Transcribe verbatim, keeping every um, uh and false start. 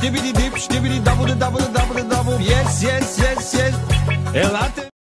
dibidi dip, dibidi double, double, double, double. Yes, yes, yes, yes. El arte.